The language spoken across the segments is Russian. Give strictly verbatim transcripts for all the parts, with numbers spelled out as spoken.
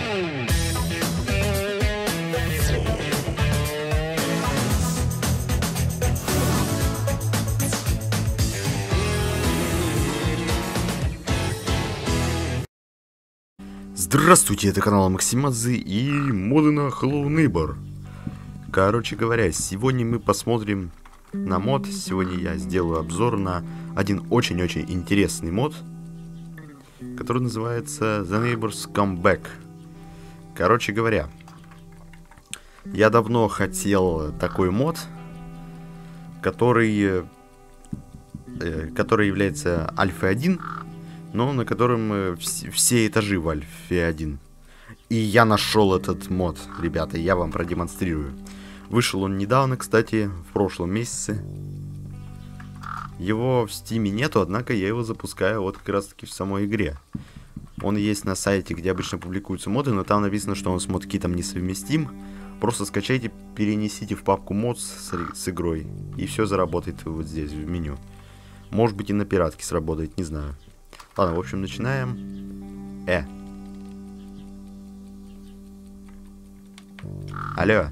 Здравствуйте, это канал Максимадзе и моды на Hello Neighbor. Короче говоря, сегодня мы посмотрим на мод. Сегодня я сделаю обзор на один очень-очень интересный мод, который называется The Neighbors Come Back. Короче говоря, я давно хотел такой мод, который, э, который является альфа один, но на котором э, вс все этажи в альфе один. И я нашел этот мод, ребята, я вам продемонстрирую. Вышел он недавно, кстати, в прошлом месяце. Его в стиме нету, однако я его запускаю вот как раз таки в самой игре. Он есть на сайте, где обычно публикуются моды, но там написано, что он с модкитом несовместим. Просто скачайте, перенесите в папку мод с, с игрой, и все заработает вот здесь, в меню. Может быть и на пиратке сработает, не знаю. Ладно, в общем, начинаем. Э. Алло.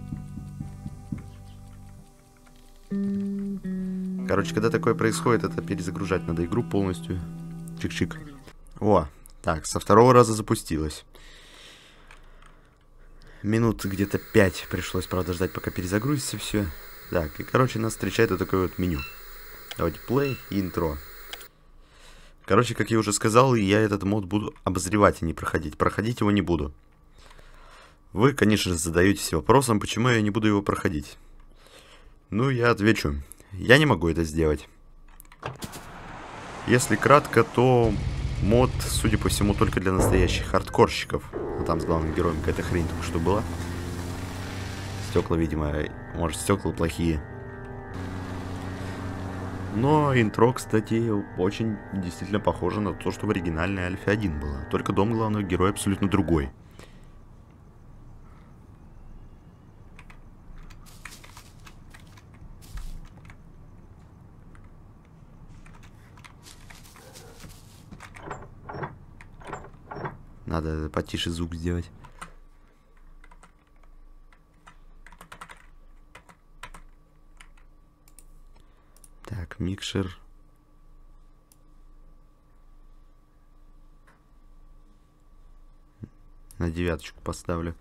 Короче, когда такое происходит, это перезагружать надо игру полностью. Чик-чик. О, так, со второго раза запустилось. Минут где-то пять пришлось, правда, ждать, пока перезагрузится все. Так, и, короче, нас встречает вот такое вот меню. Давайте play и интро. Короче, как я уже сказал, я этот мод буду обозревать, а не проходить. Проходить его не буду. Вы, конечно же, задаетесь вопросом, почему я не буду его проходить. Ну, я отвечу. Я не могу это сделать. Если кратко, то мод, судя по всему, только для настоящих хардкорщиков. Ну, там с главным героем какая-то хрень только что была. Стекла, видимо, может, стекла плохие. Но интро, кстати, очень действительно похоже на то, что в оригинальной альфе один было. Только дом главного героя абсолютно другой. Надо потише звук сделать. Так, микшер. На девяточку поставлю.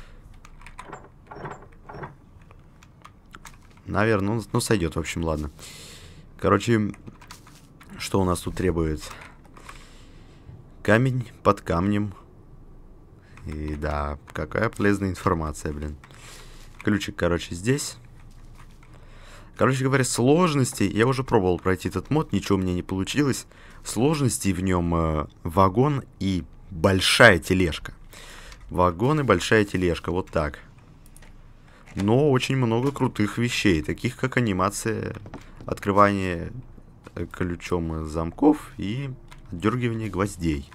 Наверное, ну, ну сойдет, в общем, ладно. Короче, что у нас тут требуется? Камень под камнем. И да, какая полезная информация, блин. Ключик, короче, здесь. Короче говоря, сложности, я уже пробовал пройти этот мод, ничего у меня не получилось. Сложностей в нем э, вагон и большая тележка. Вагон и большая тележка, вот так. Но очень много крутых вещей, таких как анимация открывания ключом замков и отдергивание гвоздей.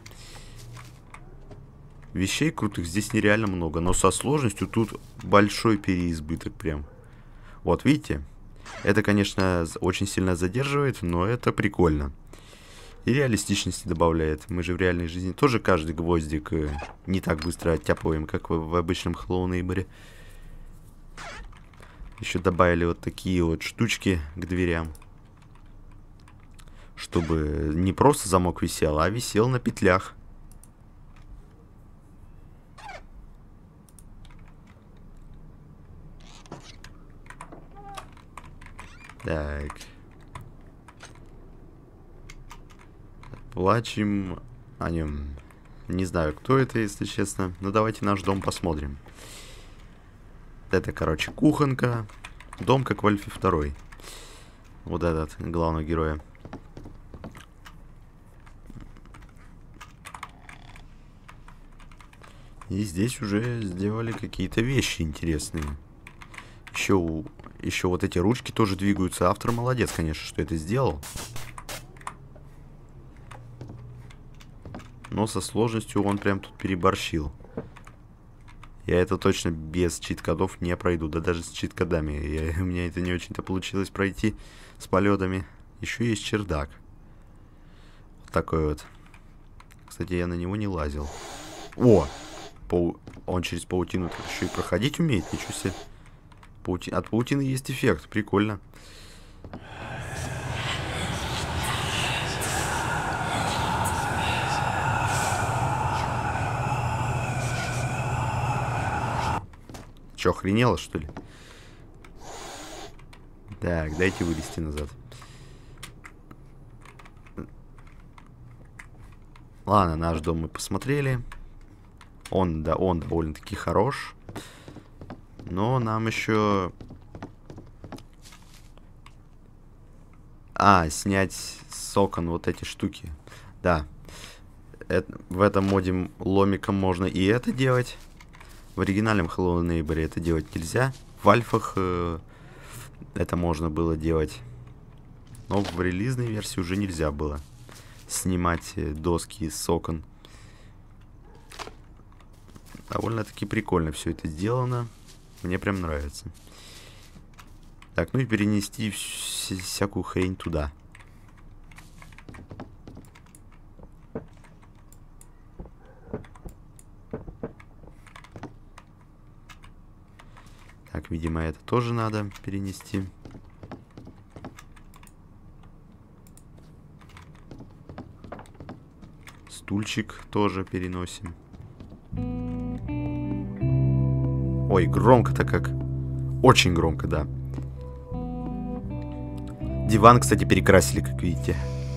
Вещей крутых здесь нереально много, но со сложностью тут большой переизбыток прям. Вот, видите? Это, конечно, очень сильно задерживает, но это прикольно. И реалистичности добавляет. Мы же в реальной жизни тоже каждый гвоздик не так быстро оттяпываем, как в, в обычном Hello Neighbor. Еще добавили вот такие вот штучки к дверям. Чтобы не просто замок висел, а висел на петлях. Так. Плачем о нем. Не знаю, кто это, если честно. Но давайте наш дом посмотрим. Это, короче, кухонка. Дом, как в альфе два. Вот этот, главного героя. И здесь уже сделали какие-то вещи интересные. Еще, еще вот эти ручки тоже двигаются. Автор молодец, конечно, что это сделал. Но со сложностью он прям тут переборщил. Я это точно без чит-кодов не пройду. Да даже с чит-кодами. Я, у меня это не очень-то получилось пройти с полетами. Еще есть чердак. Вот такой вот. Кстати, я на него не лазил. О! пау... он через паутину еще и проходить умеет, ничего себе. Паути... От паутины есть эффект, прикольно. Че, охренело, что ли? Так, дайте вылезти назад. Ладно, наш дом мы посмотрели. Он, да, он довольно-таки хорош. Но нам еще... А, снять с окон вот эти штуки. Да. Это, в этом моде ломиком можно и это делать. В оригинальном Hello Neighbor это делать нельзя. В альфах э, это можно было делать. Но в релизной версии уже нельзя было снимать доски с окон. Довольно-таки прикольно все это сделано. Мне прям нравится. Так, ну и перенести вс всякую хрень туда. Так, видимо, это тоже надо перенести. Стульчик тоже переносим. Ой, громко-то как. Очень громко, да. Диван, кстати, перекрасили, как видите.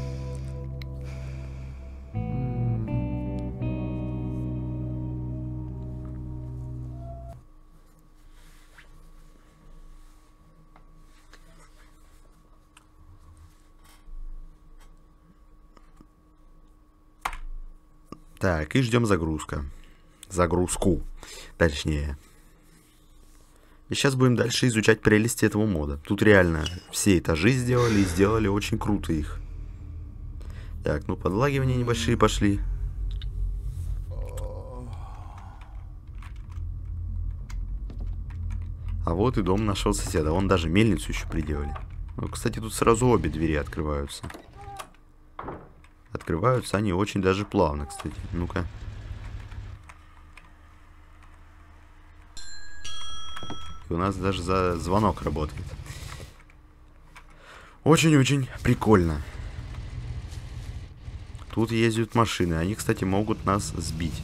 Так, и ждем загрузка. Загрузку. Точнее. И сейчас будем дальше изучать прелести этого мода. Тут реально все этажи сделали и сделали очень круто их. Так, ну подлагивания небольшие пошли. А вот и дом нашего соседа. Вон даже мельницу еще приделали. Ну, кстати, тут сразу обе двери открываются. Открываются они очень даже плавно, кстати. Ну-ка. И у нас даже за звонок работает. Очень-очень прикольно. Тут ездят машины. Они, кстати, могут нас сбить.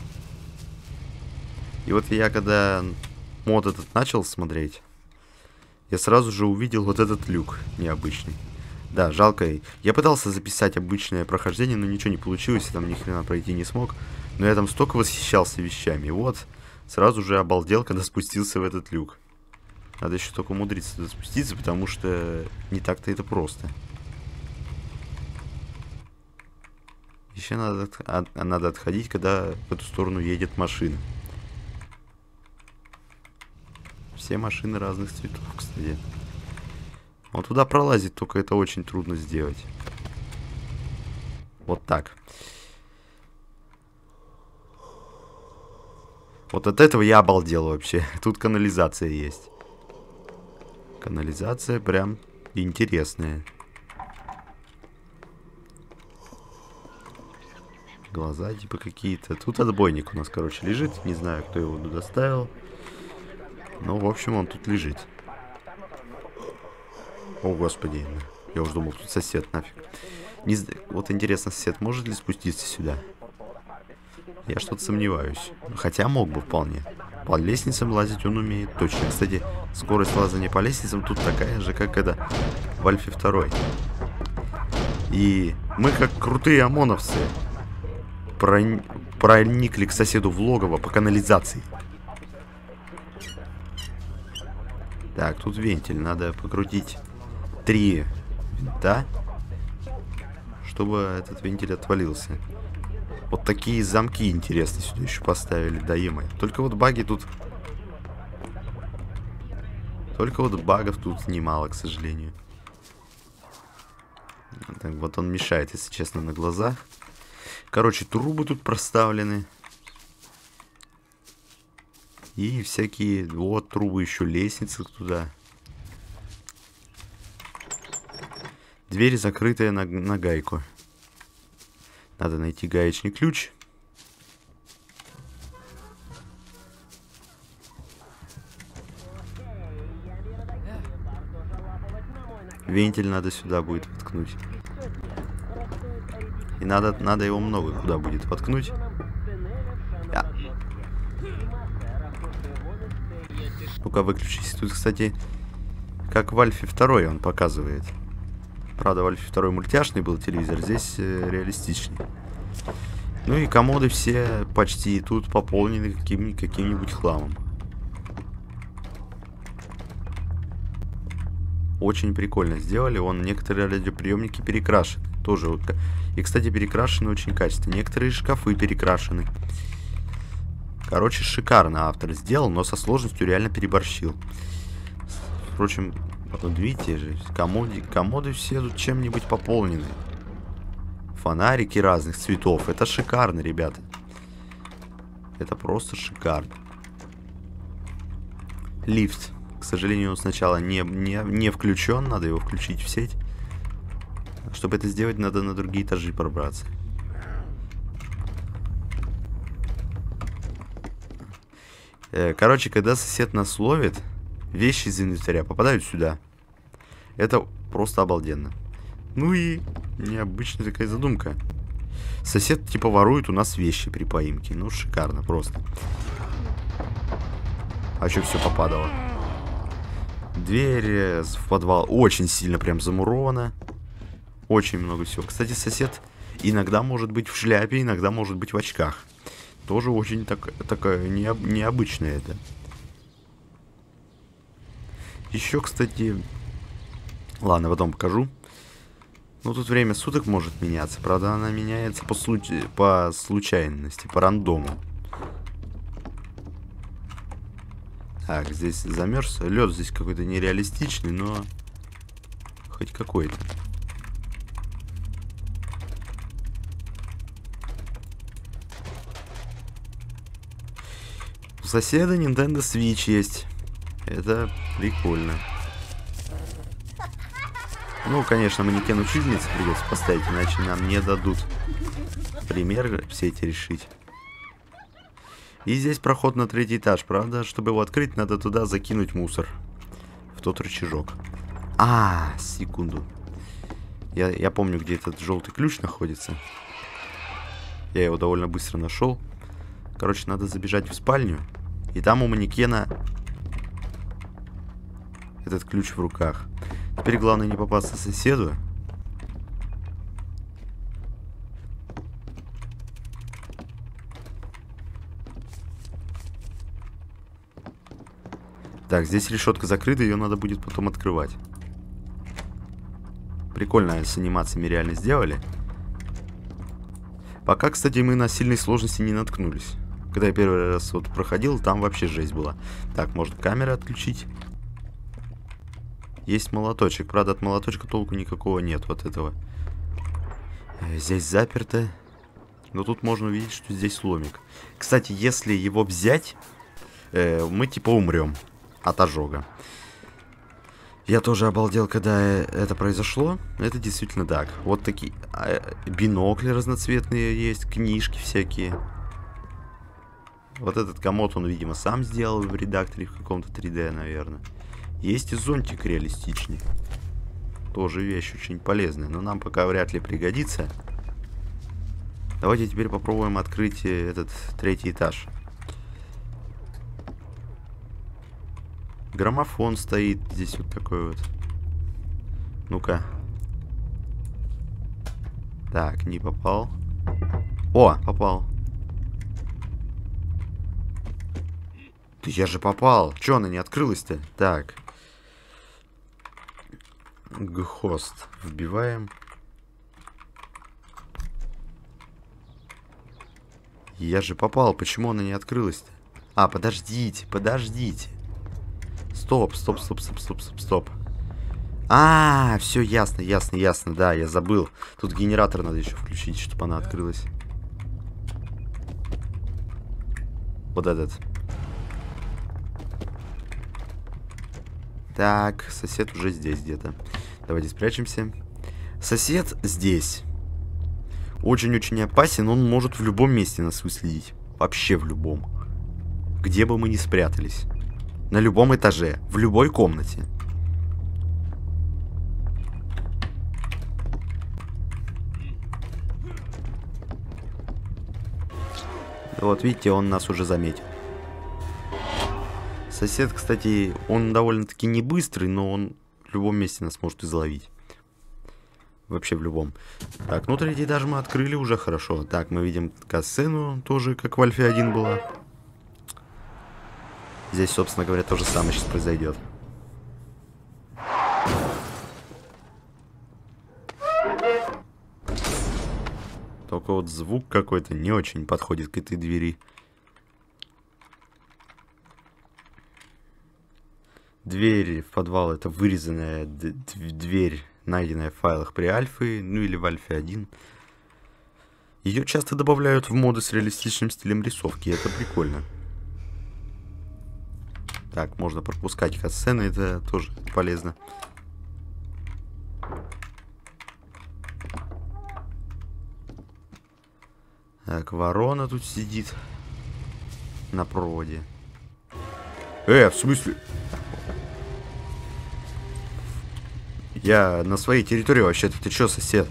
И вот я, когда мод этот начал смотреть, я сразу же увидел вот этот люк необычный. Да, жалко. Я пытался записать обычное прохождение, но ничего не получилось. Я там ни хрена пройти не смог. Но я там столько восхищался вещами. И вот, сразу же обалдел, когда спустился в этот люк. Надо еще только умудриться туда спуститься, потому что не так-то это просто. Еще надо, от, надо отходить, когда в эту сторону едет машина. Все машины разных цветов, кстати. Он туда пролазит, только это очень трудно сделать. Вот так. Вот от этого я обалдел вообще. Тут канализация есть. Канализация прям интересная. Глаза типа какие-то. Тут отбойник у нас, короче, лежит. Не знаю, кто его туда ставил. Но, в общем, он тут лежит. О, господи. Я уже думал, тут сосед, нафиг. Не... Вот интересно, сосед может ли спуститься сюда? Я что-то сомневаюсь. Хотя мог бы вполне. По лестницам лазить он умеет точно. Кстати, скорость лазания по лестницам тут такая же, как это в Альфе два. И мы, как крутые ОМОНовцы, прон... проникли к соседу в логово по канализации. Так, тут вентиль. Надо покрутить три винта, чтобы этот вентиль отвалился. Вот такие замки интересные сюда еще поставили. Да е-мое. Только вот баги тут... Только вот багов тут немало, к сожалению. Так, вот он мешает, если честно, на глазах. Короче, трубы тут проставлены. И всякие... Вот трубы, еще лестницы туда. Дверь закрытая на, на гайку. Надо найти гаечный ключ. Вентиль надо сюда будет воткнуть. И надо, надо его много куда будет воткнуть. А. Ну-ка, выключись. Тут, кстати, как в Альфе два он показывает. Правда, в Альфе два мультяшный был телевизор, здесь э, реалистичный. Ну и комоды все почти тут пополнены каким-нибудь каким-нибудь хламом. Очень прикольно сделали. Вон некоторые радиоприемники перекрашены. Тоже вот. И, кстати, перекрашены очень качественно. Некоторые шкафы перекрашены. Короче, шикарно автор сделал, но со сложностью реально переборщил. Впрочем, вот видите же, комоды, комоды все тут чем-нибудь пополнены. Фонарики разных цветов. Это шикарно, ребята. Это просто шикарно. Лифт. К сожалению, он сначала не, не, не включен. Надо его включить в сеть. Чтобы это сделать, надо на другие этажи пробраться. Короче, когда сосед нас ловит, вещи из инвентаря попадают сюда. Это просто обалденно. Ну и необычная такая задумка. Сосед типа ворует у нас вещи при поимке. Ну, шикарно просто. А что все попадало? Дверь в подвал очень сильно прям замурована. Очень много всего. Кстати, сосед иногда может быть в шляпе, иногда может быть в очках. Тоже очень так, такое необ, необычное это. Еще, кстати... Ладно, потом покажу. Ну, тут время суток может меняться. Правда, она меняется по, случ... по случайности, по рандому. Так, здесь замерз. Лед здесь какой-то нереалистичный, но... Хоть какой-то. У соседа Nintendo Switch есть. Это прикольно. Ну, конечно, манекен учительницы придется поставить, иначе нам не дадут пример все эти решить. И здесь проход на третий этаж, правда? Чтобы его открыть, надо туда закинуть мусор. В тот рычажок. А, секунду. Я, я помню, где этот желтый ключ находится. Я его довольно быстро нашел. Короче, надо забежать в спальню. И там у манекена этот ключ в руках. Теперь главное не попасться соседу. Так, здесь решетка закрыта, ее надо будет потом открывать. Прикольно с анимациями реально сделали. Пока, кстати, мы на сильной сложности не наткнулись. Когда я первый раз вот проходил, там вообще жесть была. Так, можно камеры отключить. Есть молоточек. Правда, от молоточка толку никакого нет, вот этого. Здесь заперто. Но тут можно увидеть, что здесь ломик. Кстати, если его взять, э, мы типа умрем от ожога. Я тоже обалдел, когда это произошло. Это действительно так. Вот такие э, бинокли разноцветные есть, книжки всякие. Вот этот комод он, видимо, сам сделал в редакторе в каком-то три дэ, наверное. Есть и зонтик реалистичный. Тоже вещь очень полезная, но нам пока вряд ли пригодится. Давайте теперь попробуем открыть этот третий этаж. Граммофон стоит здесь вот такой вот. Ну-ка. Так, не попал. О, попал. Да я же попал. Чё она не открылась-то? Так. Гхост. Вбиваем. Я же попал. Почему она не открылась-то? А, подождите, подождите. Стоп, стоп, стоп, стоп, стоп, стоп, стоп. А, все ясно, ясно, ясно. Да, я забыл. Тут генератор надо еще включить, чтобы она открылась. Вот этот. Так, сосед уже здесь где-то. Давайте спрячемся. Сосед здесь. Очень-очень опасен. Он может в любом месте нас выследить. Вообще в любом. Где бы мы ни спрятались. На любом этаже. В любой комнате. Вот, видите, он нас уже заметил. Сосед, кстати, он довольно-таки не быстрый, но он в любом месте нас может изловить. Вообще в любом. Так, ну третий этаж мы открыли уже хорошо. Так, мы видим касцену, тоже как в Альфе один была. Здесь, собственно говоря, то же самое сейчас произойдет. Только вот звук какой-то не очень подходит к этой двери. Дверь в подвал — это вырезанная дверь, найденная в файлах при Альфе, ну или в Альфе один. Ее часто добавляют в моды с реалистичным стилем рисовки, это прикольно. Так, можно пропускать катсцены, это тоже полезно. Так, ворона тут сидит на проводе. Э, в смысле? Я на своей территории вообще-то. Ты чё, сосед?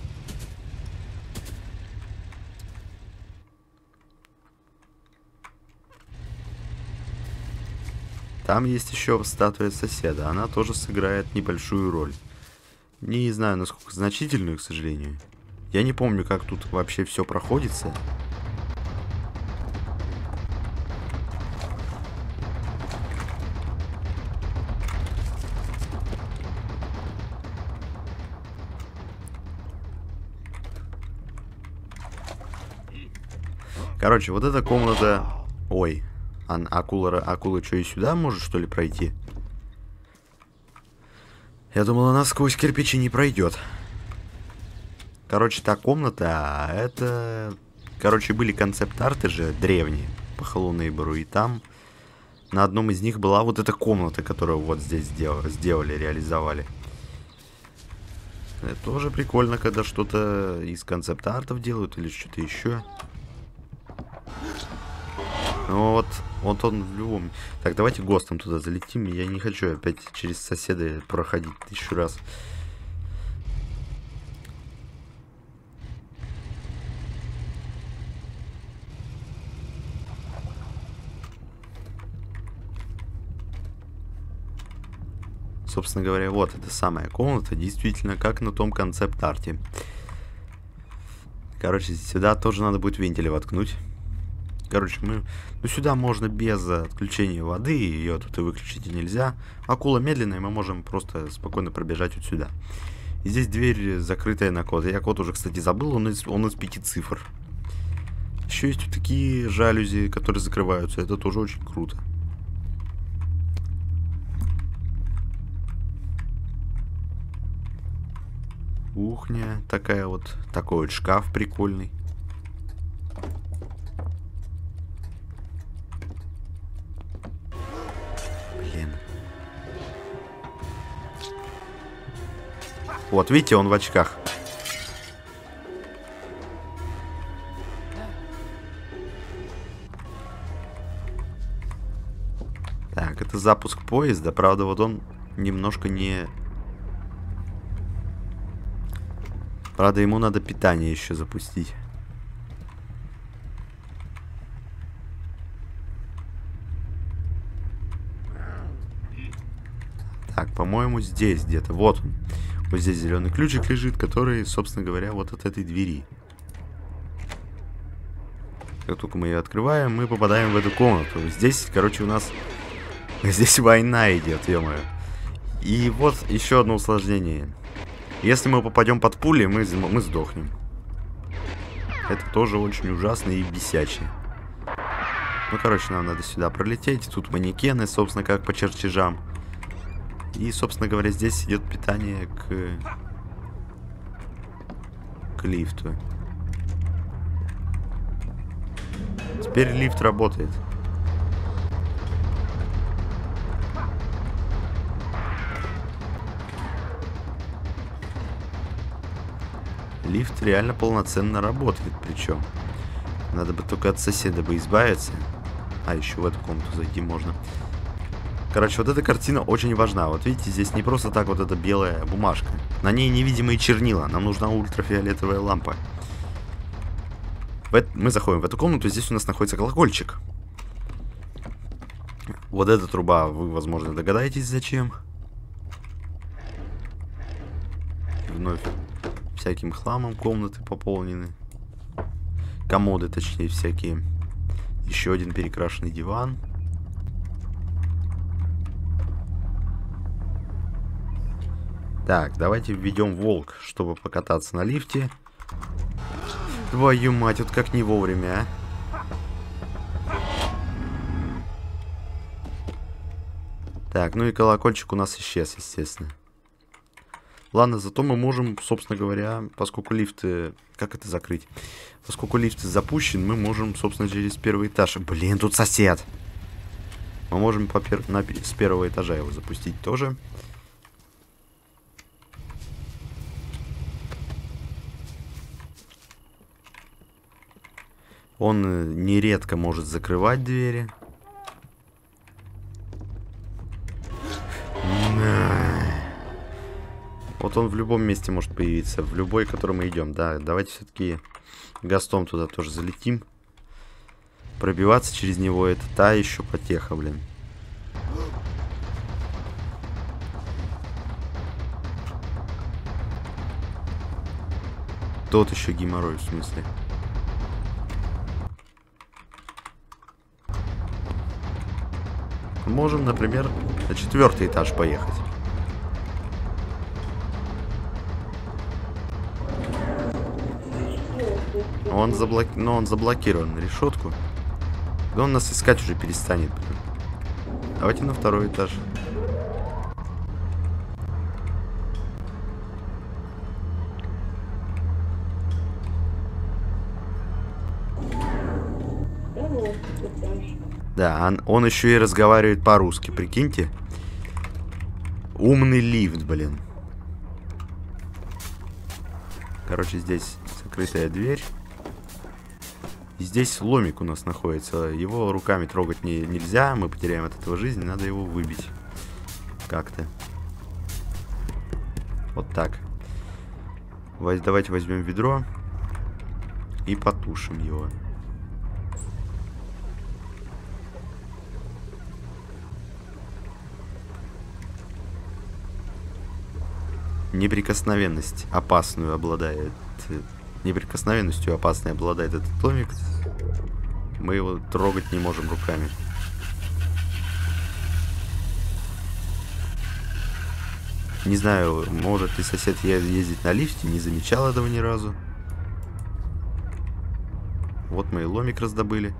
Там есть еще статуя соседа. Она тоже сыграет небольшую роль. Не знаю, насколько значительную, к сожалению. Я не помню, как тут вообще все проходится. Короче, вот эта комната... Ой, а акула, акула что, и сюда может, что ли, пройти? Я думал, она сквозь кирпичи не пройдет. Короче, та комната, это... Короче, были концепт-арты же древние по Hello Neighbor, и там на одном из них была вот эта комната, которую вот здесь сделали, сделали реализовали. Это тоже прикольно, когда что-то из концепт-артов делают или что-то еще. Ну вот, вот он в любом... Так, давайте ГОСТом туда залетим. Я не хочу опять через соседа проходить тысячу раз. Собственно говоря, вот эта самая комната, действительно, как на том концепт-арте. Короче, сюда тоже надо будет вентили воткнуть. Короче, мы... Ну, сюда можно без отключения воды, ее тут и выключить нельзя. Акула медленная, мы можем просто спокойно пробежать вот сюда. И здесь дверь закрытая на код. Я код уже, кстати, забыл, он из, он из пяти цифр. Еще есть вот такие жалюзи, которые закрываются. Это тоже очень круто. Кухня такая вот. Такой вот шкаф прикольный. Блин. Вот, видите, он в очках. Так, это запуск поезда. Правда, вот он немножко не... Правда, ему надо питание еще запустить. Так, по-моему, здесь где-то. Вот он. Вот здесь зеленый ключик лежит, который, собственно говоря, вот от этой двери. Как только мы ее открываем, мы попадаем в эту комнату. Здесь, короче, у нас... Здесь война идет, ё-моё. И вот еще одно усложнение. Если мы попадем под пули, мы, мы сдохнем. Это тоже очень ужасно и бесяче. Ну, короче, нам надо сюда пролететь. Тут манекены, собственно, как по чертежам. И, собственно говоря, здесь идет питание к... к лифту. Теперь лифт работает. Лифт реально полноценно работает, причем. Надо бы только от соседа бы избавиться. А, еще в эту комнату зайти можно. Короче, вот эта картина очень важна. Вот видите, здесь не просто так вот эта белая бумажка. На ней невидимые чернила. Нам нужна ультрафиолетовая лампа. Мы заходим в эту комнату, здесь у нас находится колокольчик. Вот эта труба, вы, возможно, догадаетесь, зачем. Вновь всяким хламом комнаты пополнены. Комоды, точнее, всякие. Еще один перекрашенный диван. Так, давайте введем волк, чтобы покататься на лифте. Твою мать, вот как не вовремя, а. Так, ну и колокольчик у нас исчез, естественно. Ладно, зато мы можем, собственно говоря, поскольку лифты... Как это закрыть? Поскольку лифт запущен, мы можем, собственно, через первый этаж... Блин, тут сосед! Мы можем по пер... на... с первого этажа его запустить тоже. Он нередко может закрывать двери. Вот он в любом месте может появиться. В любой, в который мы идем. Да, давайте все-таки гастом туда тоже залетим. Пробиваться через него — это та еще потеха, блин. Тот еще геморрой, в смысле. Можем, например, на четвертый этаж поехать. Он, заблок... Но он заблокирован на решетку. Да он нас искать уже перестанет. Давайте на второй этаж. Да, он, он еще и разговаривает по-русски, прикиньте. Умный лифт, блин. Короче, здесь закрытая дверь. И здесь ломик у нас находится. Его руками трогать не, нельзя. Мы потеряем от этого жизнь. Надо его выбить. Как-то. Вот так. Давайте возьмем ведро. И потушим его. Неприкосновенность опасную обладает. Неприкосновенностью опасной обладает этот ломик. Мы его трогать не можем руками. Не знаю, может ли сосед ездить на лифте, не замечал этого ни разу. Вот мы и ломик раздобыли.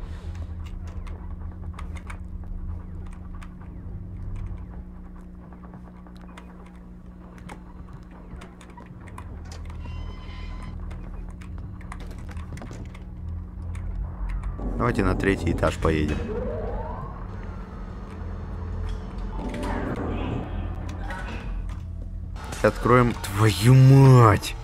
Давайте на третий этаж поедем. Откроем... Твою мать!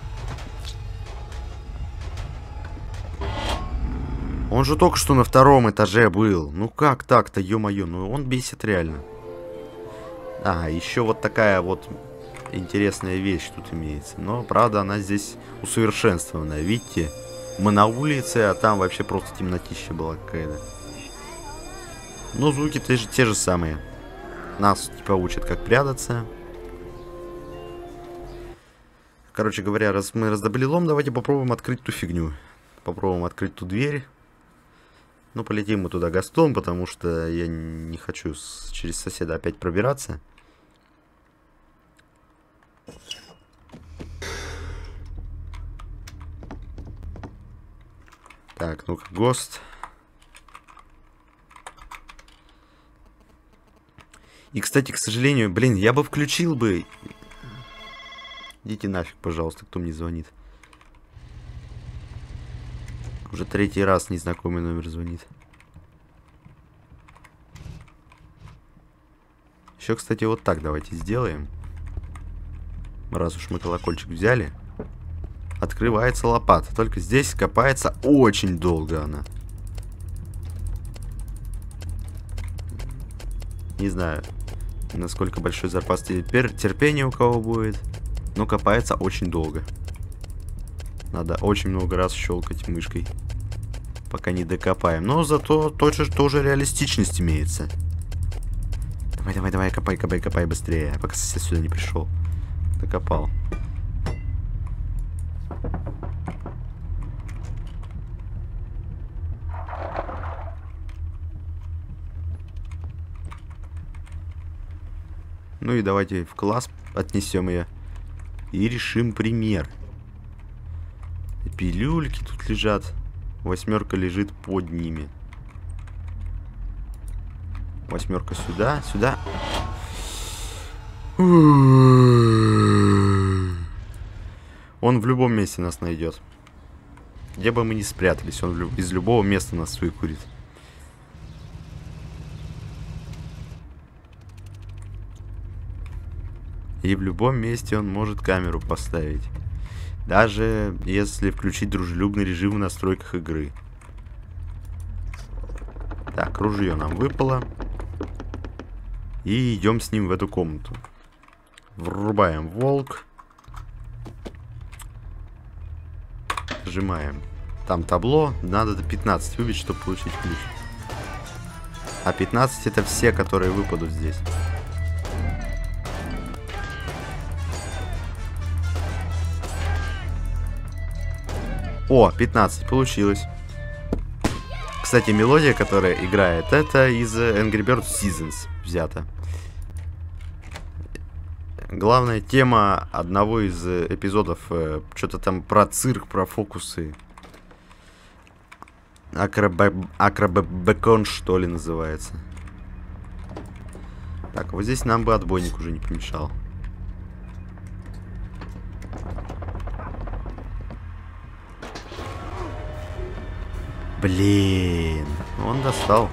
Он же только что на втором этаже был. Ну как так-то, ё-моё? Ну он бесит реально. А, еще вот такая вот интересная вещь тут имеется. Но, правда, она здесь усовершенствованная. Видите? Мы на улице, а там вообще просто темнотища была какая-то. Но звуки те же, те же самые. Нас типа учат, как прятаться. Короче говоря, раз мы раздобыли лом, давайте попробуем открыть ту фигню. Попробуем открыть ту дверь. Ну, полетим мы туда гастом, потому что я не хочу с, через соседа опять пробираться. Так, ну-ка, ГОСТ. И, кстати, к сожалению, блин, я бы включил бы... Идите нафиг, пожалуйста, кто мне звонит. Уже третий раз незнакомый номер звонит. Еще, кстати, вот так давайте сделаем. Раз уж мы колокольчик взяли. Открывается лопата. Только здесь копается очень долго она. Не знаю, насколько большой запас терпения у кого будет. Но копается очень долго. Надо очень много раз щелкать мышкой. Пока не докопаем. Но зато тоже, тоже реалистичность имеется. Давай, давай, давай, копай, копай, копай быстрее. Пока сосед сюда не пришел. Докопал. Ну и давайте в класс отнесем ее. И решим пример. Пилюльки тут лежат. Восьмерка лежит под ними. Восьмерка сюда, сюда. Он в любом месте нас найдет. Где бы мы ни спрятались, он люб... из любого места нас выкурит. И в любом месте он может камеру поставить. Даже если включить дружелюбный режим в настройках игры. Так, ружье нам выпало. И идем с ним в эту комнату. Врубаем волк. Нажимаем. Там табло. Надо до пятнадцати выбить, чтобы получить ключ. А пятнадцать это все, которые выпадут здесь. О, пятнадцать получилось. Кстати, мелодия, которая играет, это из Angry Birds Seasons взята. Главная тема одного из эпизодов, э, что-то там про цирк, про фокусы. Акробекон, что ли, называется. Так, вот здесь нам бы отбойник уже не помешал. Блин, он достал.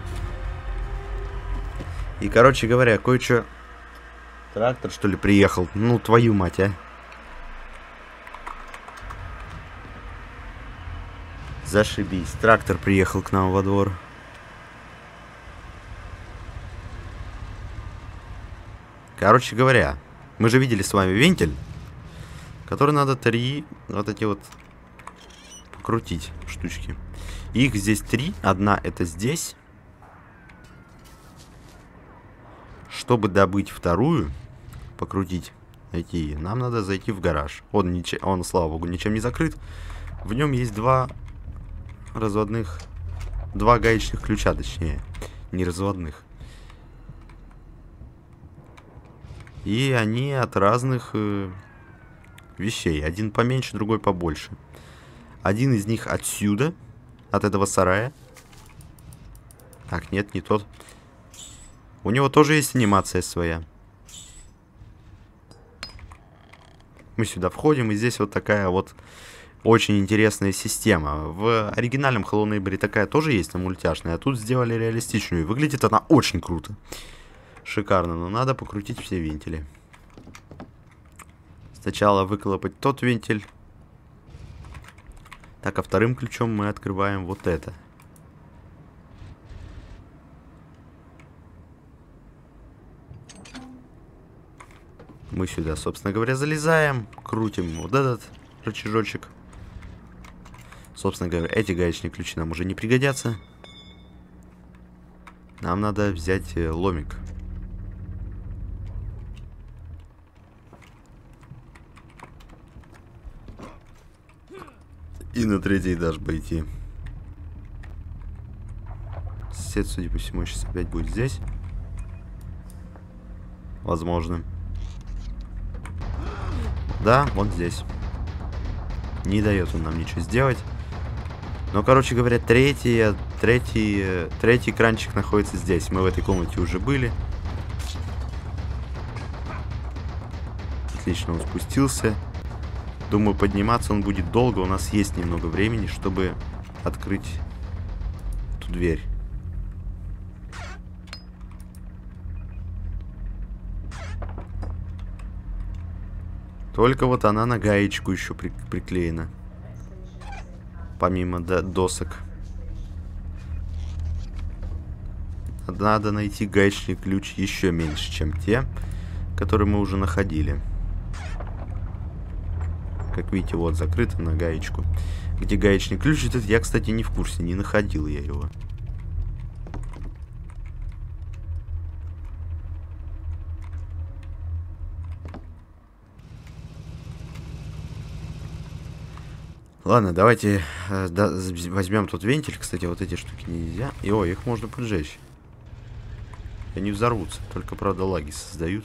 И, короче говоря, кое-что... Трактор, что ли, приехал? Ну, твою мать, а. Зашибись. Трактор приехал к нам во двор. Короче говоря, мы же видели с вами вентиль, который надо три вот эти вот покрутить штучки. Их здесь три. Одна это здесь. Чтобы добыть вторую, покрутить, найти ее, нам надо зайти в гараж. Он, ничем, он, слава богу, ничем не закрыт. В нем есть два разводных, два гаечных ключа, точнее, не разводных. И они от разных э, вещей. Один поменьше, другой побольше. Один из них отсюда, от этого сарая. Так, нет, не тот. У него тоже есть анимация своя. Мы сюда входим, и здесь вот такая вот очень интересная система. В оригинальном Hello Neighbor такая тоже есть, на мультяшная, а тут сделали реалистичную. Выглядит она очень круто. Шикарно, но надо покрутить все вентили. Сначала выколопать тот вентиль. Так, а вторым ключом мы открываем вот это. Мы сюда, собственно говоря, залезаем, крутим вот этот рычажочек. Собственно говоря, эти гаечные ключи нам уже не пригодятся. Нам надо взять ломик. И на третий этаж пойти. Сосед, судя по всему, сейчас опять будет здесь. Возможно. Да, вот здесь. Не дает он нам ничего сделать. Но, короче говоря, третий, третий, третий кранчик находится здесь. Мы в этой комнате уже были. Отлично, он спустился. Думаю, подниматься он будет долго. У нас есть немного времени, чтобы открыть эту дверь. Только вот она на гаечку еще при приклеена. Помимо до досок. Надо найти гаечный ключ еще меньше, чем те, которые мы уже находили. Как видите, вот закрыто на гаечку. Где гаечный ключ этот, я, кстати, не в курсе. Не находил я его. Ладно, давайте э, да, возьмем тот вентиль. Кстати, вот эти штуки нельзя. И, о, их можно поджечь. И они взорвутся. Только, правда, лаги создают.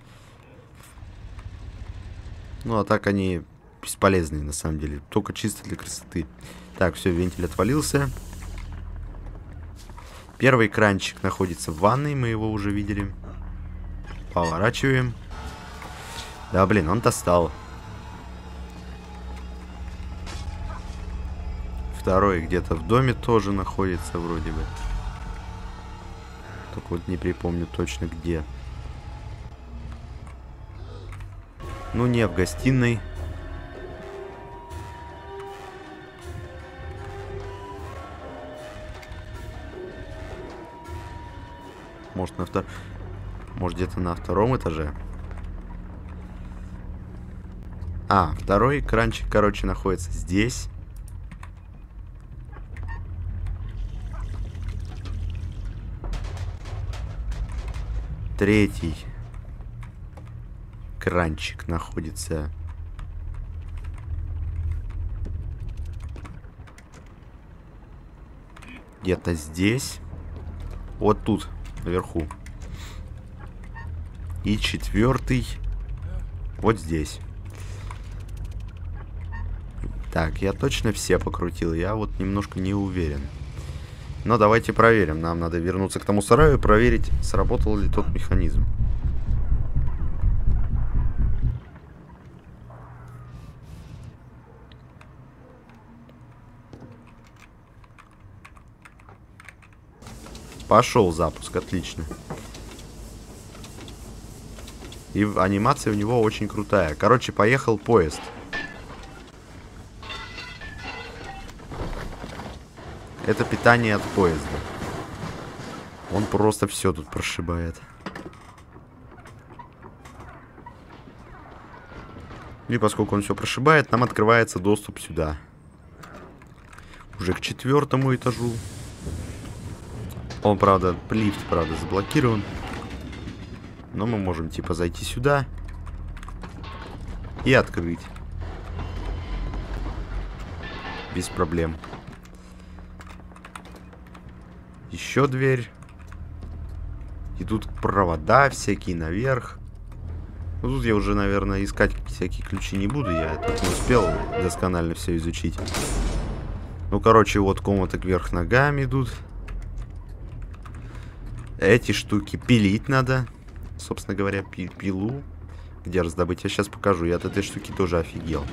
Ну, а так они бесполезные, на самом деле. Только чисто для красоты. Так, все, вентиль отвалился. Первый кранчик находится в ванной. Мы его уже видели. Поворачиваем. Да, блин, он достал. Второй где-то в доме тоже находится вроде бы. Только вот не припомню точно где. Ну, не в гостиной. Может, на втор... Может, где-то на втором этаже. А, второй кранчик, короче, находится здесь. Третий кранчик находится где-то здесь. Вот тут, наверху. И четвертый вот здесь. Так, я точно все покрутил. Я вот немножко не уверен. Но давайте проверим. Нам надо вернуться к тому сараю и проверить, сработал ли тот механизм. Пошел запуск, отлично. И анимация у него очень крутая. Короче, поехал поезд. Это питание от поезда. Он просто все тут прошибает. И поскольку он все прошибает, нам открывается доступ сюда. Уже к четвертому этажу. Он, правда, лифт, правда, заблокирован. Но мы можем, типа, зайти сюда и открыть. Без проблем. Еще дверь. И тут провода всякие наверх. Ну, тут я уже, наверное, искать всякие ключи не буду. Я так не успел досконально все изучить. Ну, короче, вот комнаты вверх ногами идут. Эти штуки пилить надо. Собственно говоря, пи пилу. Где раздобыть? Я сейчас покажу. Я от этой штуки тоже офигел.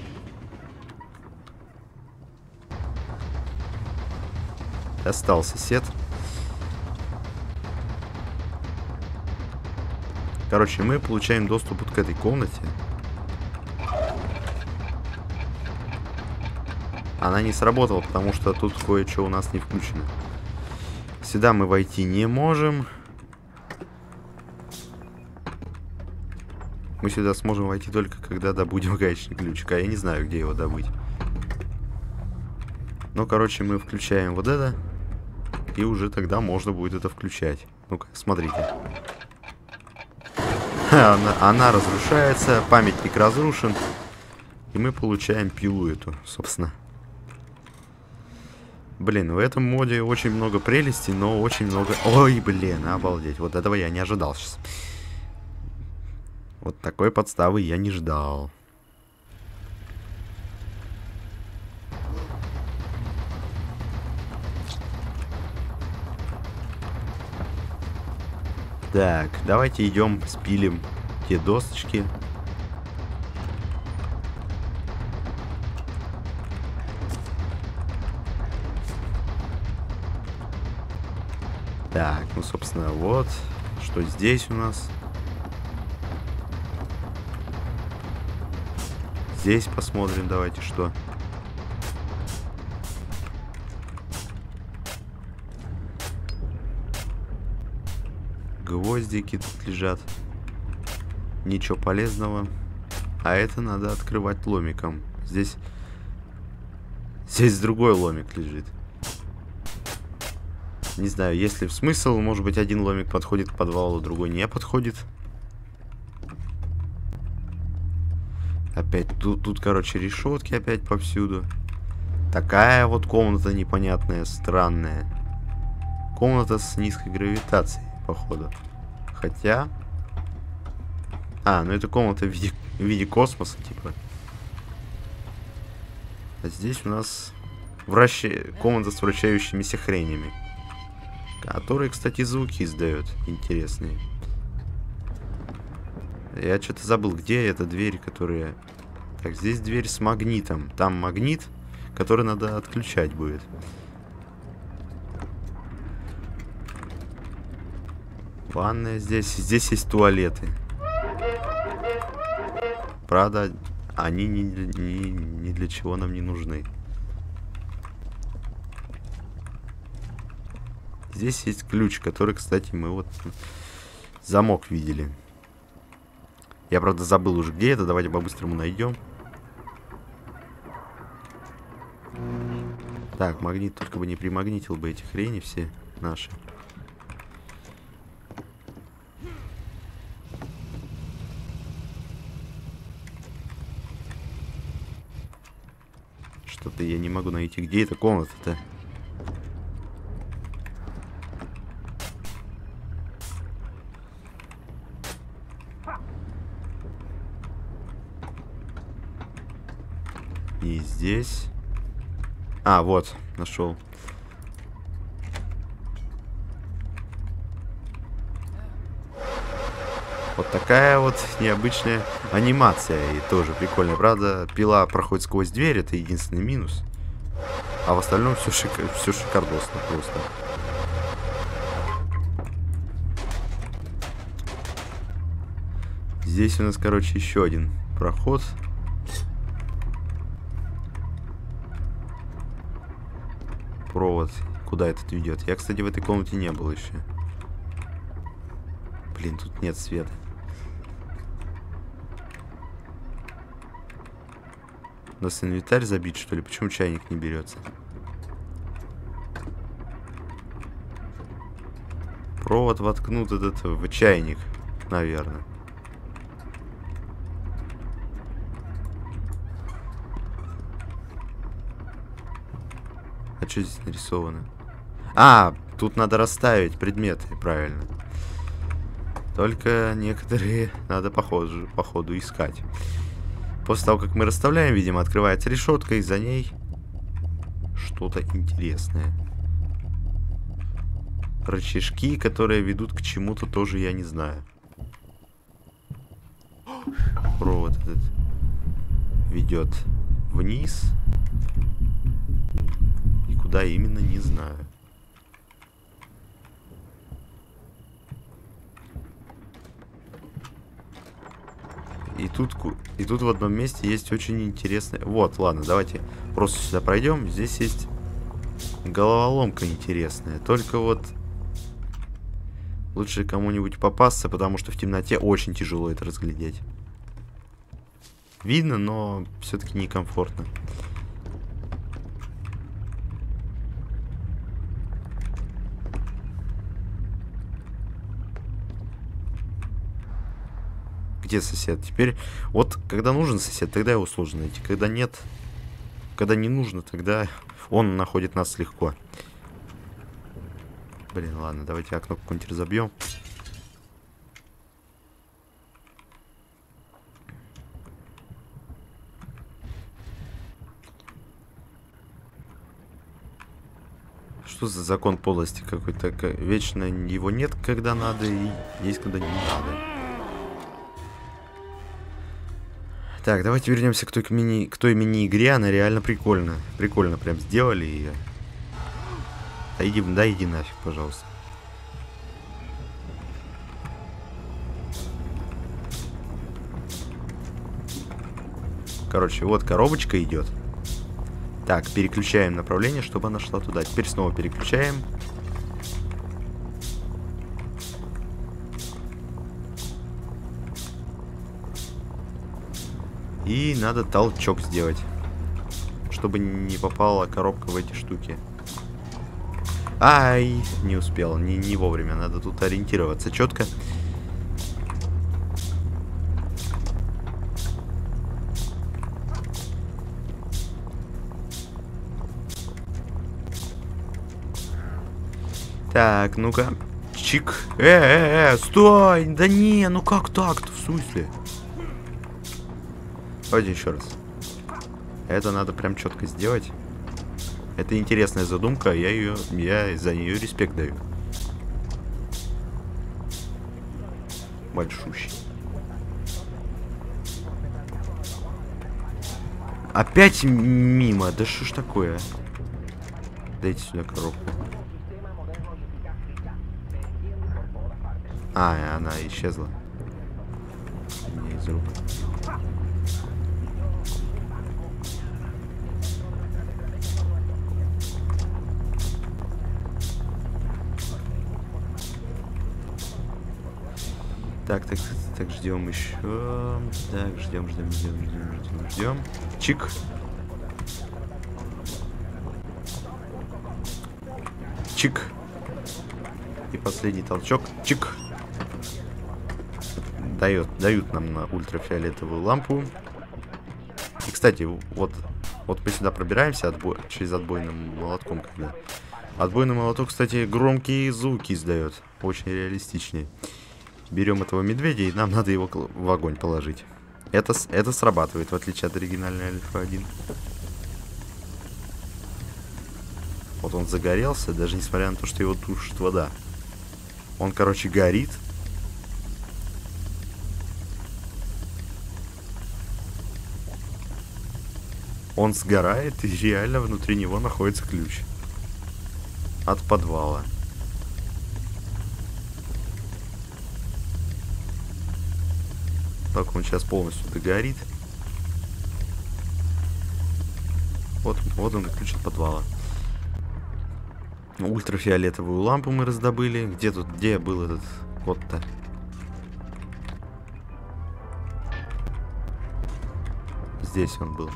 Достал сосед. Короче, мы получаем доступ вот к этой комнате. Она не сработала, потому что тут кое-что у нас не включено. Сюда мы войти не можем. Мы сюда сможем войти только когда добудем гаечный ключик. А я не знаю, где его добыть. Ну, короче, мы включаем вот это. И уже тогда можно будет это включать. Ну-ка, смотрите. Она, она разрушается. Памятник разрушен. И мы получаем пилу эту, собственно. Блин, в этом моде очень много прелестей, но очень много... Ой, блин, обалдеть. Вот этого я не ожидал сейчас. Вот такой подставы я не ждал. Так, давайте идем, спилим те досочки. Так, ну, собственно, вот, что здесь у нас. Здесь посмотрим, давайте, что. Гвоздики тут лежат. Ничего полезного. А это надо открывать ломиком. Здесь Здесь другой ломик лежит. Не знаю, есть ли смысл. Может быть, один ломик подходит к подвалу, другой не подходит. Опять тут, тут, короче, решетки опять повсюду. Такая вот комната непонятная, странная. Комната с низкой гравитацией, походу. Хотя... А, ну это комната в виде, в виде космоса, типа. А здесь у нас враща... комната с вращающимися хренями. Которые, кстати, звуки издают интересные. Я что-то забыл, где эта дверь, которая... Так, здесь дверь с магнитом. Там магнит, который надо отключать будет. Ванная здесь. Здесь есть туалеты. Правда, они ни, ни, ни для чего нам не нужны. Здесь есть ключ, который, кстати, мы вот... Замок видели. Я, правда, забыл уже, где это. Давайте по-быстрому найдем. Так, магнит только бы не примагнитил бы эти хрени все наши. Что-то я не могу найти. Где эта комната-то? И здесь... А, вот, нашел. Вот такая вот необычная анимация. И тоже прикольная. Правда, пила проходит сквозь дверь, это единственный минус. А в остальном все, шик... все шикардосно просто. Здесь у нас, короче, еще один проход. Провод, куда этот ведет. Я, кстати, в этой комнате не был еще. Блин, тут нет света. У нас инвентарь забит, что ли? Почему чайник не берется? Провод воткнут этот в чайник, наверное. А что здесь нарисовано? А, тут надо расставить предметы, правильно. Только некоторые надо по ходу, по ходу искать. После того, как мы расставляем, видимо, открывается решетка, и за ней что-то интересное. Рычажки, которые ведут к чему-то, тоже я не знаю. Провод этот ведет вниз. И куда именно, не знаю. И тут, и тут в одном месте есть очень интересное... Вот, ладно, давайте просто сюда пройдем. Здесь есть головоломка интересная. Только вот лучше кому-нибудь попасться, потому что в темноте очень тяжело это разглядеть. Видно, но все-таки некомфортно. Где сосед? Теперь, вот, когда нужен сосед, тогда его сложно найти. Когда нет, когда не нужно, тогда он находит нас легко. Блин, ладно, давайте окно какое-нибудь разобьем. Что за закон полости какой-то? Вечно его нет, когда надо, и есть, когда не надо. Так, давайте вернемся к той мини, к той мини-игре. Она реально прикольно. Прикольно прям сделали ее. Да иди, да иди нафиг, пожалуйста. Короче, вот коробочка идет. Так, переключаем направление, чтобы она шла туда. Теперь снова переключаем. И надо толчок сделать, чтобы не попала коробка в эти штуки. Ай, не успел, не, не вовремя. Надо тут ориентироваться четко. Так, ну-ка. Чик. Э-э-э, стой! Да не, ну как так-то, в смысле? Давайте еще раз. Это надо прям четко сделать. Это интересная задумка, я ее, я за нее респект даю. Большущий. Опять мимо, да что ж такое? Дайте сюда коробку. А, она исчезла. Не из рук. Так, так, так, ждем еще. Так, ждем, ждем, ждем, ждем, ждем, ждем. Чик. Чик. И последний толчок. Чик. Дает, дают нам на ультрафиолетовую лампу. И, кстати, вот, вот мы сюда пробираемся отбой, через отбойным молотком, когда. Отбойный молоток, кстати, громкие звуки издает. Очень реалистичнее. Берем этого медведя, и нам надо его в огонь положить. Это, это срабатывает, в отличие от оригинальной Альфа один. Вот он загорелся, даже несмотря на то, что его тушит вода. Он, короче, горит. Он сгорает, и реально внутри него находится ключ. От подвала. Так, он сейчас полностью догорит. Вот, вот он, ключ от подвала. Ультрафиолетовую лампу мы раздобыли. Где тут, где был этот код-то? Здесь он был.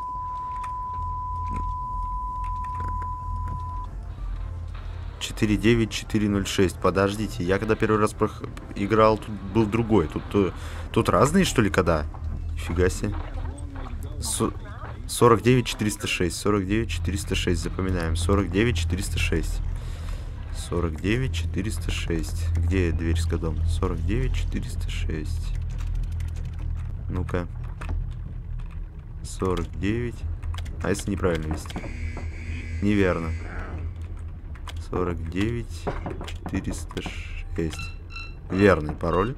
четыре девять четыре ноль шесть. Подождите, я когда первый раз прох... играл, тут был другой. Тут, тут разные, что ли, кода? Нифига себе. Со... сорок девять четыреста шесть. сорок девять четыреста шесть. Запоминаем. сорок девять четыреста шесть. сорок девять четыреста шесть. Где дверь с кодом? сорок девять четыреста шесть. Ну-ка. сорок девять. А если неправильно вести? Неверно. сорок девять четыреста шесть. Верный пароль.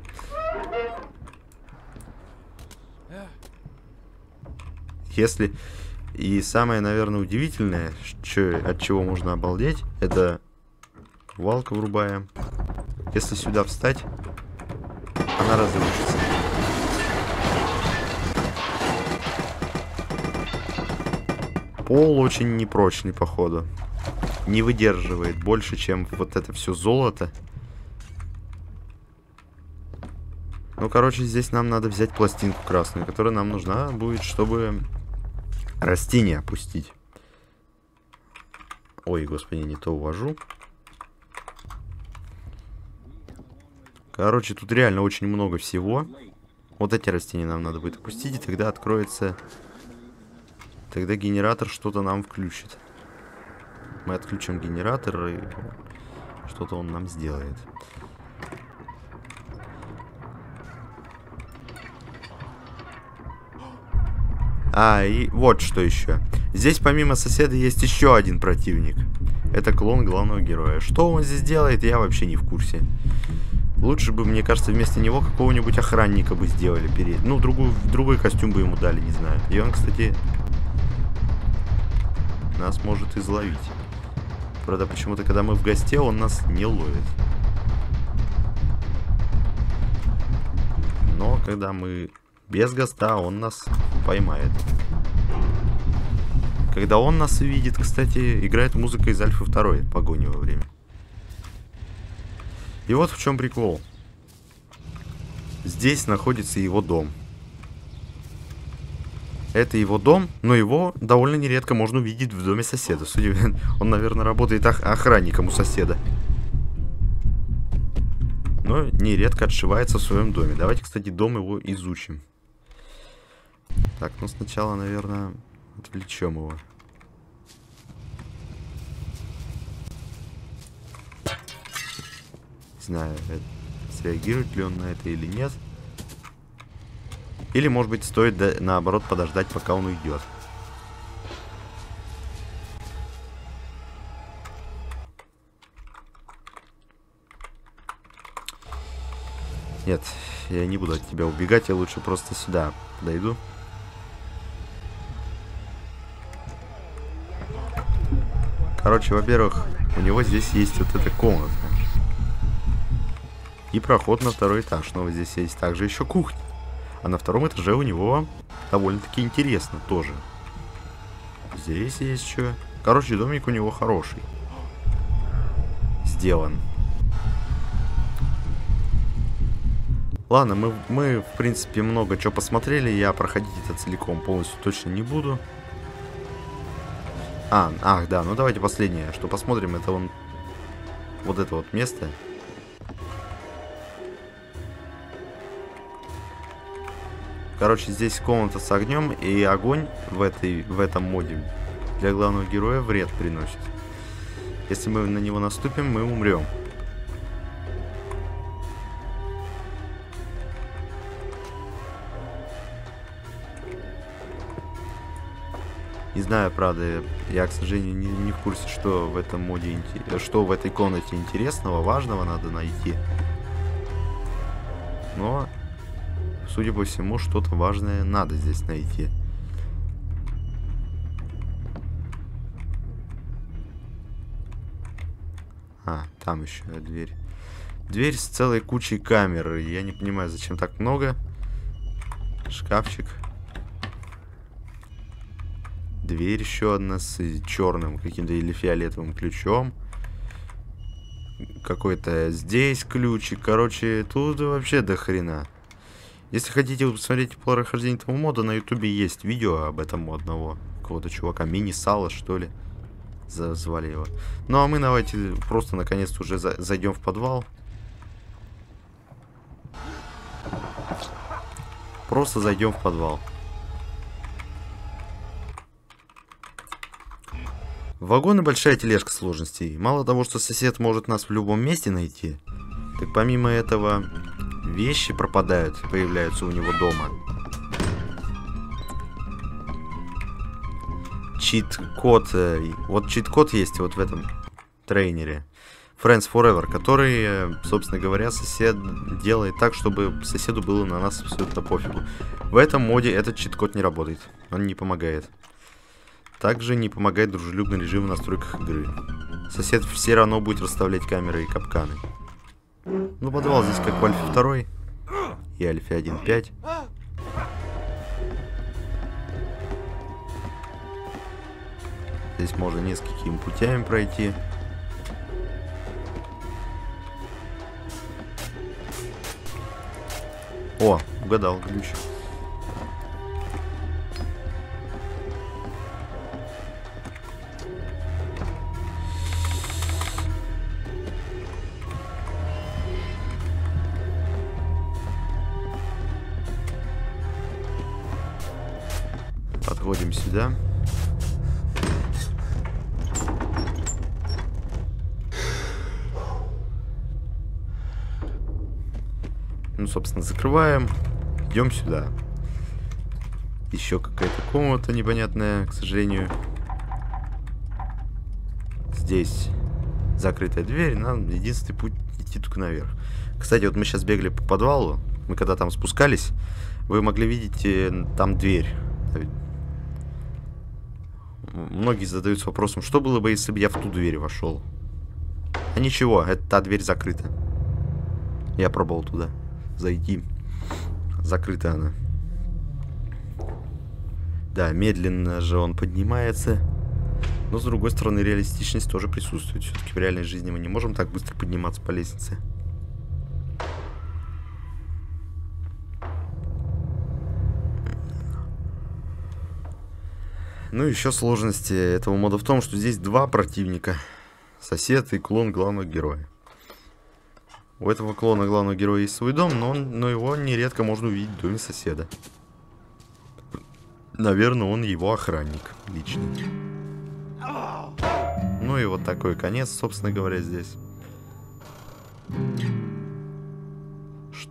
Если... И самое, наверное, удивительное, что, от чего можно обалдеть, это валка врубаем. Если сюда встать, она разрушится. Пол очень непрочный, походу. Не выдерживает больше, чем вот это все золото. Ну, короче, здесь нам надо взять пластинку красную, которая нам нужна будет, чтобы растение опустить. Ой, господи, не то увожу. Короче, тут реально очень много всего. Вот эти растения нам надо будет опустить, и тогда откроется... Тогда генератор что-то нам включит. Мы отключим генератор, и что-то он нам сделает. А, и вот что еще. Здесь помимо соседа есть еще один противник. Это клон главного героя. Что он здесь делает, я вообще не в курсе. Лучше бы, мне кажется, вместо него какого-нибудь охранника бы сделали. Перед... Ну, другую, другой костюм бы ему дали, не знаю. И он, кстати, нас может изловить. Правда, почему-то, когда мы в госте, он нас не ловит. Но, когда мы без госта, он нас поймает. Когда он нас увидит, кстати, играет музыка из Альфы два, погони во время. И вот в чем прикол. Здесь находится его дом. Это его дом, но его довольно нередко можно увидеть в доме соседа. Судя, он, наверное, работает ох охранником у соседа. Но нередко отшивается в своем доме. Давайте, кстати, дом его изучим. Так, ну сначала, наверное, отвлечем его. Не знаю, среагирует ли он на это или нет. Или, может быть, стоит, да, наоборот, подождать, пока он уйдет. Нет, я не буду от тебя убегать, я лучше просто сюда подойду. Короче, во-первых, у него здесь есть вот эта комната. И проход на второй этаж. Но здесь есть также еще кухня. А на втором этаже у него довольно-таки интересно тоже. Здесь есть что. Короче, домик у него хороший. Сделан. Ладно, мы, мы в принципе много чего посмотрели. Я проходить это целиком полностью точно не буду. А, ах, да, ну давайте последнее, что посмотрим. Это он... Вот это вот место. Короче, здесь комната с огнем, и огонь в, этой, в этом моде для главного героя вред приносит. Если мы на него наступим, мы умрем. Не знаю, правда, я, к сожалению, не, не в курсе, что в этом моде, что в этой комнате интересного, важного надо найти. Но... Судя по всему, что-то важное надо здесь найти. А, там еще дверь. Дверь с целой кучей камер. Я не понимаю, зачем так много. Шкафчик. Дверь еще одна с черным каким-то или фиолетовым ключом. Какой-то здесь ключик. Короче, тут вообще до хрена. Если хотите посмотреть прохождение этого мода, на ютубе есть видео об этом у одного какого-то чувака. Мини-сало, что ли. Звали его. Ну а мы давайте просто наконец-то уже за зайдем в подвал. Просто зайдем в подвал. Вагон и большая тележка сложностей. Мало того, что сосед может нас в любом месте найти, так помимо этого... Вещи пропадают, появляются у него дома. Чит-код. Вот чит-код есть вот в этом трейнере. Friends Forever, который, собственно говоря, сосед делает так, чтобы соседу было на нас абсолютно пофигу. В этом моде этот чит-код не работает. Он не помогает. Также не помогает дружелюбный режим в настройках игры. Сосед все равно будет расставлять камеры и капканы. Ну, подвал здесь как в Альфе два и Альфе один точка пять. Здесь можно несколькими путями пройти. О, угадал ключ. Подходим сюда. Ну, собственно, закрываем. Идем сюда. Еще какая-то комната непонятная, к сожалению. Здесь закрытая дверь. Нам единственный путь идти только наверх. Кстати, вот мы сейчас бегали по подвалу. Мы когда там спускались, вы могли видеть э, там дверь. Многие задаются вопросом, что было бы, если бы я в ту дверь вошел. А ничего, это та дверь закрыта. Я пробовал туда зайти. Закрыта она. Да, медленно же он поднимается. Но, с другой стороны, реалистичность тоже присутствует. Все-таки в реальной жизни мы не можем так быстро подниматься по лестнице. Ну, еще сложности этого мода в том, что здесь два противника. Сосед и клон главного героя. У этого клона главного героя есть свой дом, но, он, но его нередко можно увидеть в доме соседа. Наверное, он его охранник личный. Ну и вот такой конец, собственно говоря, здесь. Ш...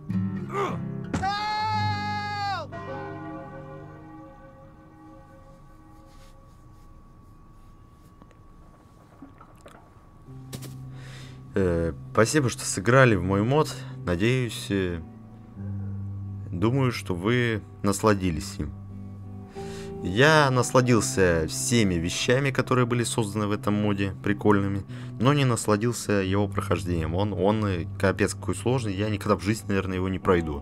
Э, спасибо, что сыграли в мой мод. Надеюсь, э, думаю, что вы насладились им. Я насладился всеми вещами, которые были созданы в этом моде, прикольными, но не насладился его прохождением. Он, он капец какой сложный, я никогда в жизни, наверное, его не пройду.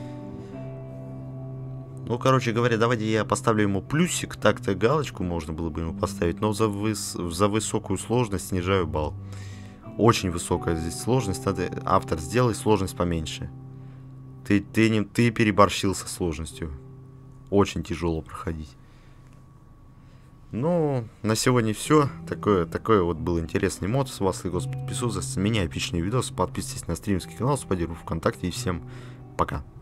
Ну, короче говоря, давайте я поставлю ему плюсик, так-то галочку можно было бы ему поставить, но за, выс за высокую сложность снижаю балл. Очень высокая здесь сложность, надо, автор, сделай сложность поменьше. Ты, ты, не, ты переборщил со сложностью. Очень тяжело проходить. Ну, на сегодня все. Такое, такой вот был интересный мод. С вас, Легос, подписывайтесь. С меня эпичный видос. Подписывайтесь на стримский канал, сподеру ВКонтакте. И всем пока.